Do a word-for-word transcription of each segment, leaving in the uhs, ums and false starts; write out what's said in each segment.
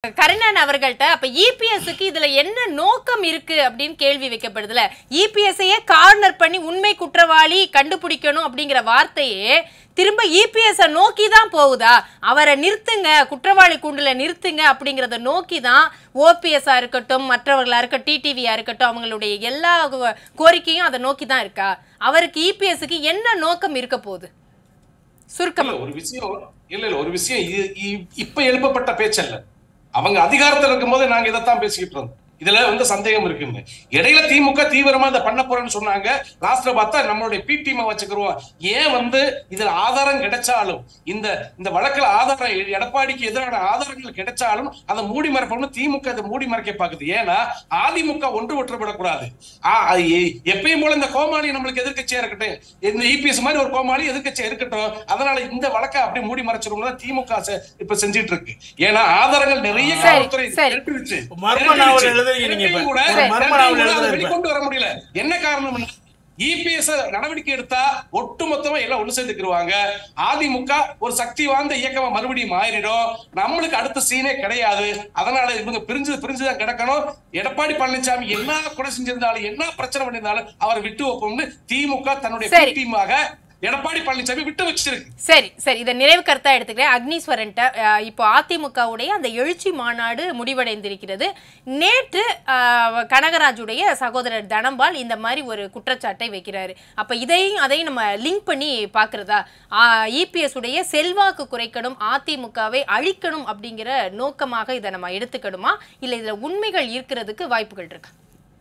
கருணன் அவர்கள்ட்ட அப்ப இபிஎஸ்க்கு இதுல என்ன நோக்கம் இருக்கு அப்படின்னு கேள்வி வைக்கப்படுதுல. இபிஎஸ்ஐயே கார்னர் பண்ணி உண்மை குற்றவாளி கண்டுபிடிக்கணும் அப்படிங்கிற வார்த்தையே திரும்ப இபிஎஸ் நோக்கி தான் போகுதா? அவரை நிறுத்துங்க, குற்றவாளி கூண்டுல நிறுத்துங்க அப்படிங்கறத நோக்கி தான் ஓபிஎஸ்ஆ இருக்கட்டும், மற்றவர்களா இருக்க டிடிவியா இருக்கட்டும், அவங்களுடைய எல்லா கோரிக்கையும் அதை நோக்கி தான் இருக்கா? அவருக்கு இபிஎஸ்க்கு என்ன நோக்கம் இருக்க போகுது? சுருக்கமா ஒரு விஷயம் இல்ல இல்ல ஒரு விஷயம் இப்ப எழுப்பப்பட்ட பேச்சல்ல. அவங்க அதிகாரத்தில் இருக்கும் போது நாங்க இதைத்தான் பேசிக்கிட்டு இருந்தோம். இதுல வந்து சந்தேகம் இருக்குன்னு இடையில திமுக தீவிரமா இதை பண்ண போறேன்னு சொன்னாங்க. லாஸ்ட்ல பார்த்தா நம்மளுடைய பி டீமை வச்சுக்கிறோம். ஏன் வந்து இதுல ஆதாரம் கிடைச்சாலும் இந்த இந்த வழக்குல ஆதாரம் எடப்பாடிக்கு எதிரான ஆதாரங்கள் கிடைச்சாலும் அதை மூடி மறைப்போம்னு திமுக அதை மூடி மறைக்க பாக்குது. ஏன்னா அதிமுக ஒன்று ஒற்றுப்படக்கூடாது. எப்பயும் போல இந்த கோமாளி நம்மளுக்கு எதிர்கட்சியா இருக்கட்டும், இந்த இபிஎஸ் மாதிரி ஒரு கோமாளி எதிர்கட்சியா இருக்கட்டும், அதனால இந்த வழக்கை அப்படி மூடி மறைச்சிருவோம் திமுக இப்ப செஞ்சிட்டு இருக்கு. ஏன்னா ஆதாரங்கள் நிறைய காவல்துறை எடுத்துருச்சு. வெளிக்கொண்டு வர முடியல. என்ன காரணம்? இபிஎஸ் நடவடிக்கை எடுத்தா ஒட்டுமொத்தமா எல்லாம் ஒண்ணு சேர்ந்துக்குவாங்க. அதிமுக ஒரு சக்தி வாய்ந்த இயக்கமா மறுபடியும் மாறிடும். நம்மளுக்கு அடுத்த சீனே கிடையாது. அதனால இவங்க பிரிஞ்சு பிரிஞ்சுதான் கிடக்கணும். எடப்பாடி பழனிசாமி என்ன கொலை செஞ்சிருந்தாலும் என்ன பிரச்சனை பண்ணியிருந்தாலும் அவரை விட்டு வைப்போம்னு திமுக தன்னுடைய டீமாக எடப்பாடி பழனிசாமி விட்டு வச்சிருக்கு. சரி சரி இதை நிறைவு கருத்தா எடுத்துக்கிறேன். அக்னீஸ்வரன், இப்போ அதிமுகவுடைய அந்த எழுச்சி மாநாடு முடிவடைந்திருக்கிறது. நேற்று கனகராஜுடைய சகோதரர் தனபால் இந்த மாதிரி ஒரு குற்றச்சாட்டை வைக்கிறாரு. அப்ப இதையும் அதையும் நம்ம லிங்க் பண்ணி பாக்குறதா? இபிஎஸ் உடைய செல்வாக்கு குறைக்கணும், அதிமுகவை அழிக்கணும் அப்படிங்கிற நோக்கமாக இதை நம்ம எடுத்துக்கணுமா, இல்ல இதுல உண்மைகள் இருக்கிறதுக்கு வாய்ப்புகள் இருக்கு?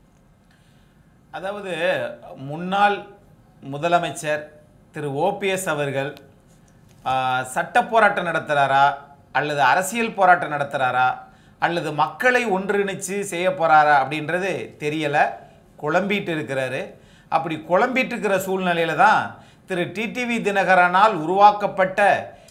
அதாவது முன்னாள் முதலமைச்சர் திரு ஓபிஎஸ் அவர்கள் சட்ட போராட்டம் நடத்துகிறாரா அல்லது அரசியல் போராட்டம் நடத்துகிறாரா அல்லது மக்களை ஒன்றிணைச்சு செய்ய போகிறாரா அப்படின்றது தெரியலை. குழம்பிட்டு இருக்கிறாரு. அப்படி குழம்பிட்டு இருக்கிற சூழ்நிலையில் தான் திரு டிடிவி தினகரனால் உருவாக்கப்பட்ட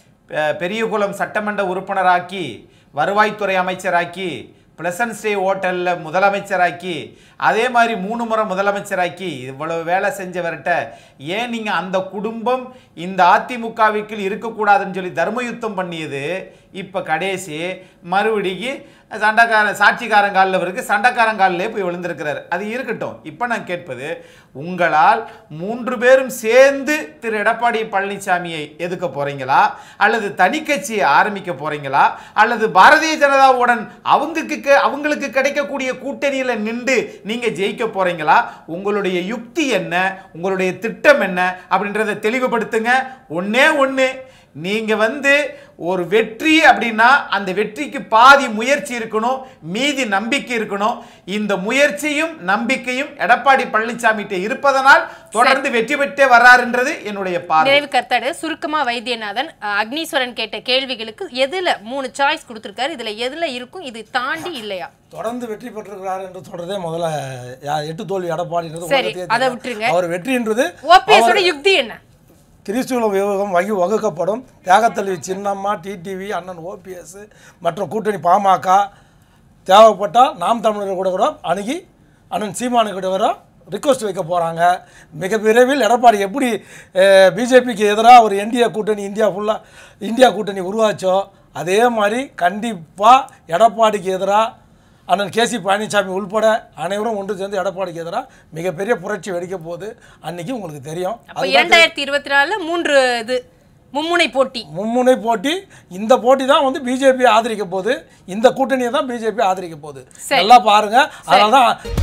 பெரியகுளம் சட்டமன்ற உறுப்பினராக்கி, வருவாய்த்துறை அமைச்சராக்கி, பிளசன்ட் ஸ்டே ஹோட்டலில் முதலமைச்சராக்கி, அதே மாதிரி மூணு முறை முதலமைச்சராக்கி இவ்வளவு வேலை செஞ்சவர்கிட்ட ஏன் நீங்கள் அந்த குடும்பம் இந்த அதிமுகவிற்குள் இருக்கக்கூடாதுன்னு சொல்லி தர்மயுத்தம் பண்ணியது இப்போ கடைசி மறுபடிக்கு சண்டைக்கார சாட்சிக்காரங்காலில் இருக்கு, சண்டைக்காரங்காலிலே போய் விழுந்திருக்கிறார். அது இருக்கட்டும். இப்போ நான் கேட்பது, உங்களால் மூன்று பேரும் சேர்ந்து திரு எடப்பாடி பழனிசாமியை எதுக்க போறீங்களா, அல்லது தனி கட்சியை ஆரம்பிக்க போறீங்களா, அல்லது பாரதிய ஜனதாவுடன் அவங்களுக்கு அவங்களுக்கு கிடைக்கக்கூடிய கூட்டணியில் நின்று நீங்க ஜெயிக்க போறீங்களா? உங்களுடைய யுக்தி என்ன, உங்களுடைய திட்டம் என்ன அப்படின்றத தெளிவுபடுத்துங்க. ஒன்னே ஒன்று, நீங்க வந்து ஒரு வெற்றி அப்படின்னா அந்த வெற்றிக்கு பாதி முயற்சி இருக்கணும், மீதி நம்பிக்கை இருக்கணும். இந்த முயற்சியும் நம்பிக்கையும் எடப்பாடி பழனிசாமி இருப்பதனால் தொடர்ந்து வெற்றி பெற்றே வர்றாருன்றது என்னுடைய பார்வை. நிறைவு கருத்தாடு சுருக்கமா வைத்தியநாதன், அக்னீஸ்வரன் கேட்ட கேள்விகளுக்கு எதுல மூணு சாய்ஸ் கொடுத்திருக்காரு, இதுல எதுல இருக்கும், இது தாண்டி இல்லையா? தொடர்ந்து வெற்றி பெற்றிருக்கிறார் என்று சொல்றதே முதல்ல எட்டு தோல்வி எடப்பாடின்றது. சரி, அதை விட்டுருங்க. அவர் வெற்றின்றது ஓபிஎஸ் ஓட யுக்தி என்ன? திரிசூலம் விவகம் வகி வகுக்கப்படும். தியாகத்தல்வி சின்னம்மா, டிடிவி, அண்ணன் ஓபிஎஸ் மற்றும் கூட்டணி பாமக தேவைப்பட்டால் நாம் தமிழர் கூட கூட அணுகி அண்ணன் சீமானு கூட வர ரிக்வஸ்ட் வைக்க போகிறாங்க. மிக விரைவில் எடப்பாடி எப்படி பிஜேபிக்கு எதிராக ஒரு என்டிஏ கூட்டணி இந்தியா ஃபுல்லாக இந்தியா கூட்டணி உருவாச்சோ அதே மாதிரி கண்டிப்பாக எடப்பாடிக்கு எதிராக அண்ணன் கே சி பழனிசாமி உள்பட அனைவரும் ஒன்று சேர்ந்து எடப்பாடிக்கு எதிராக மிகப்பெரிய புரட்சி வெடிக்க போகுது. அன்னைக்கு உங்களுக்கு தெரியும். இரண்டாயிரத்தி இருபத்தி நாலுல மூன்று இது மும்முனை போட்டி மும்முனை போட்டி இந்த போட்டி தான் வந்து பிஜேபி ஆதரிக்க போகுது. இந்த கூட்டணியை தான் பிஜேபி ஆதரிக்க போகுது. நல்லா பாருங்க. அதனால தான்